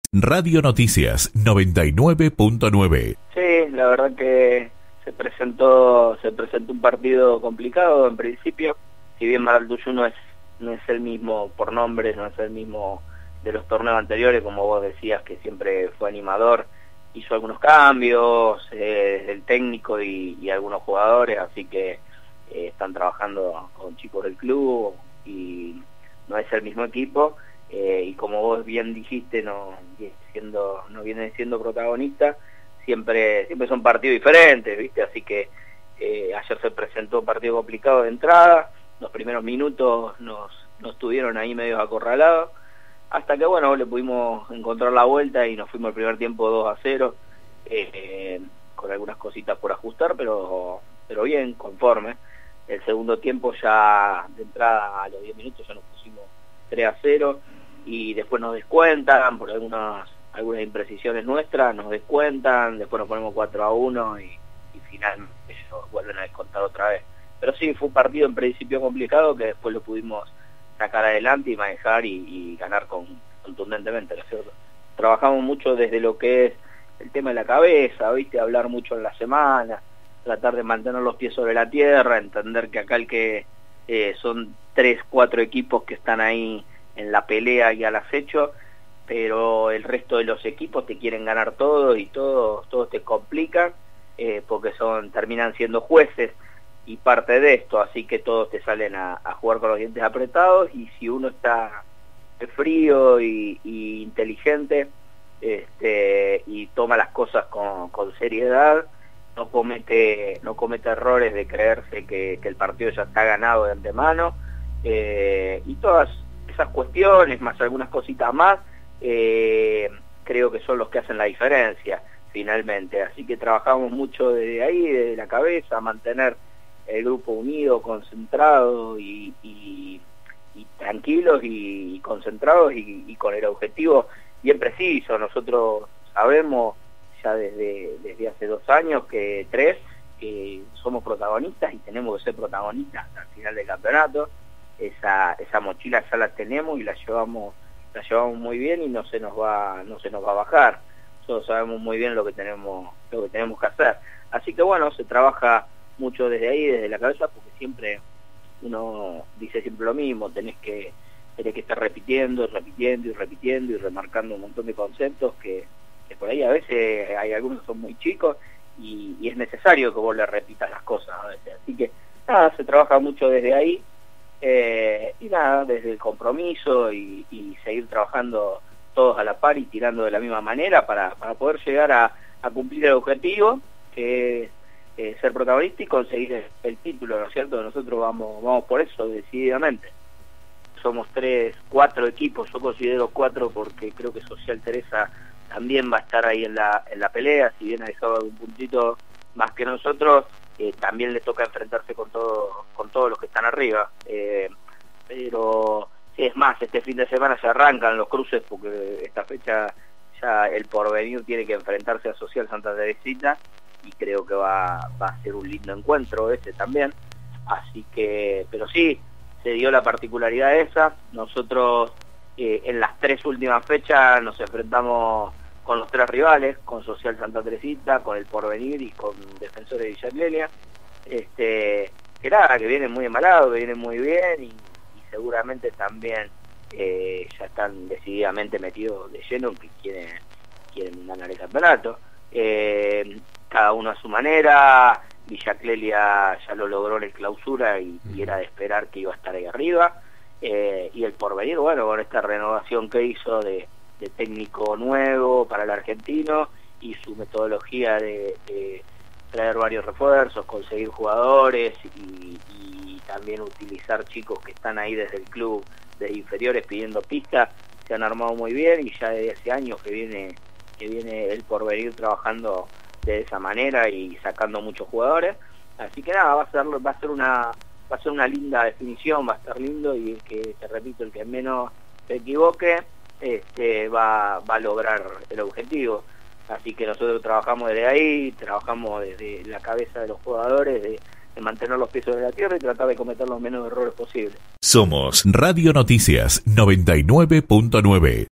Radio Noticias 99.9. Sí, la verdad que se presentó un partido complicado en principio. Si bien Maraltuyu no es el mismo por nombres, no es el mismo de los torneos anteriores, como vos decías, que siempre fue animador, hizo algunos cambios desde el técnico y algunos jugadores, así que están trabajando con chicos del club y no es el mismo equipo. Y como vos bien dijiste, no vienen siendo protagonistas, siempre son partidos diferentes, ¿viste? Así que ayer se presentó un partido complicado de entrada. Los primeros minutos nos tuvieron ahí medio acorralados, hasta que bueno, le pudimos encontrar la vuelta y nos fuimos al primer tiempo 2-0, con algunas cositas por ajustar, pero bien, conforme. El segundo tiempo ya de entrada a los 10 minutos ya nos pusimos 3-0 y después nos descuentan por algunas imprecisiones nuestras, nos descuentan, después nos ponemos 4-1 y finalmente ellos vuelven a descontar otra vez. Pero sí, fue un partido en principio complicado que después lo pudimos sacar adelante y manejar y ganar contundentemente, ¿no es cierto? Trabajamos mucho desde lo que es el tema de la cabeza, ¿viste? Hablar mucho en la semana, tratar de mantener los pies sobre la tierra, entender que acá son 3-4 equipos que están ahí en la pelea y al acecho, pero el resto de los equipos te quieren ganar todo y todos te complican, porque terminan siendo jueces y parte de esto, así que todos te salen a jugar con los dientes apretados, y si uno está frío y inteligente, y toma las cosas con seriedad, no comete errores de creerse que el partido ya está ganado de antemano, y todas esas cuestiones, más algunas cositas más, creo que son los que hacen la diferencia finalmente. Así que trabajamos mucho desde ahí, desde la cabeza, mantener el grupo unido, concentrado y tranquilos y concentrados y con el objetivo bien preciso. Nosotros sabemos ya desde hace 2 años, que 3, que somos protagonistas y tenemos que ser protagonistas hasta el final del campeonato. Esa mochila ya la tenemos y la llevamos muy bien y no se nos va a bajar. Nosotros sabemos muy bien lo que tenemos que hacer. Así que bueno, se trabaja mucho desde ahí, desde la cabeza, porque siempre uno dice siempre lo mismo, tenés que estar repitiendo y remarcando un montón de conceptos que por ahí a veces hay algunos que son muy chicos y es necesario que vos le repitas las cosas a veces. Así que nada, se trabaja mucho desde ahí, y nada, desde el compromiso y seguir trabajando todos a la par y tirando de la misma manera para poder llegar a cumplir el objetivo, que es ser protagonista y conseguir el título, ¿no es cierto? Nosotros vamos por eso decididamente. Somos 4 equipos, yo considero 4 porque creo que Social Teresa también va a estar ahí en la pelea, si bien ha dejado un puntito más que nosotros, también le toca enfrentarse con todos los que están arriba, pero sí, es más, este fin de semana se arrancan los cruces, porque esta fecha ya el Porvenir tiene que enfrentarse a Social Santa Teresita, y creo que va a ser un lindo encuentro ese también. Así que, pero sí, se dio la particularidad esa. Nosotros en las 3 últimas fechas nos enfrentamos con los 3 rivales, con Social Santa Teresita, con el Porvenir y con Defensores de Villa Clelia, que vienen muy embalados, que vienen muy bien y seguramente también ya están decididamente metidos de lleno, que quieren ganar el campeonato. Cada uno a su manera. Villa Clelia ya lo logró en el clausura y era de esperar que iba a estar ahí arriba, y el Porvenir, bueno, con esta renovación que hizo de técnico nuevo para el argentino y su metodología de traer varios refuerzos, conseguir jugadores y también utilizar chicos que están ahí desde el club de inferiores pidiendo pistas, se han armado muy bien, y ya desde hace años que viene el Porvenir trabajando de esa manera y sacando muchos jugadores. Así que nada, va a ser una linda definición, va a estar lindo, y el que, te repito, el que menos se equivoque va a lograr el objetivo. Así que nosotros trabajamos desde ahí, trabajamos desde la cabeza de los jugadores, de mantener los pies sobre la tierra y tratar de cometer los menos errores posibles. Somos Radio Noticias 99.9.